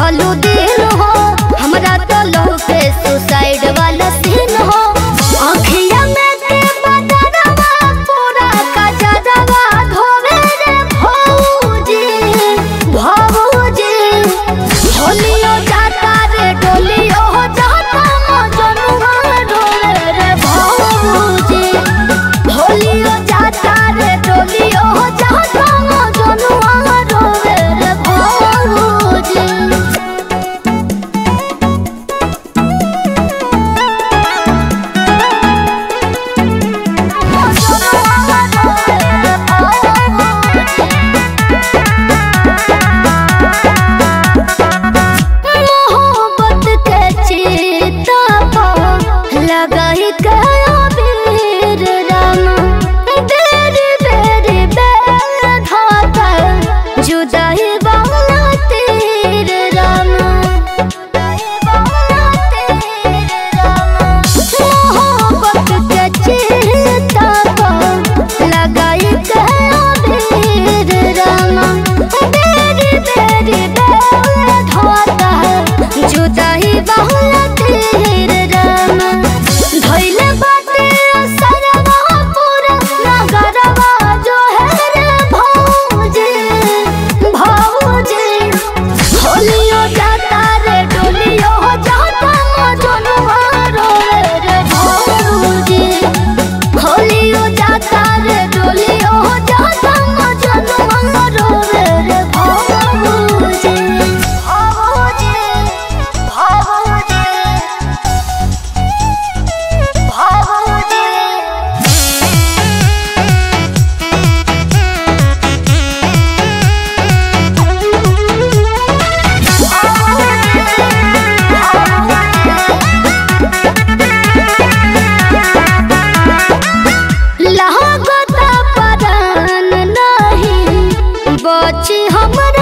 दिहलू दिन हो हमरा तो लहू के सुसाइड वाला सीन हो। आँखिया में के बदरवा पूरा कजरवा धोवे रे भौजी भौजी। होलियो जाता रे डोलियो जाता मजनुआ डोले रे भौजी। होलियो जाता रे डोलियो जाता मजनुआ डोले रे भौजी। मोहब्बत के चिता पर लगाई के अबीर रामा। बेरी बेरी बेर धाता जुदाई वाला तीर रामा। मोहब्बत के चिता पर लगाई के अबीर रामा। बेरी बेरी बेर धाता जुदाई वाला तीर रामा। धइले बाटे असरवा पूरा नगरवा जो है रे भौजी भौजी। होलियो जाता रे डोलियो जाता मजनुआ रोए रे भौजी। होलियो जाता रे डोलियो जाता मजनुआ रोए रे भौजी भौजी भौजी भौजी। लागता परान नहीं बची हमर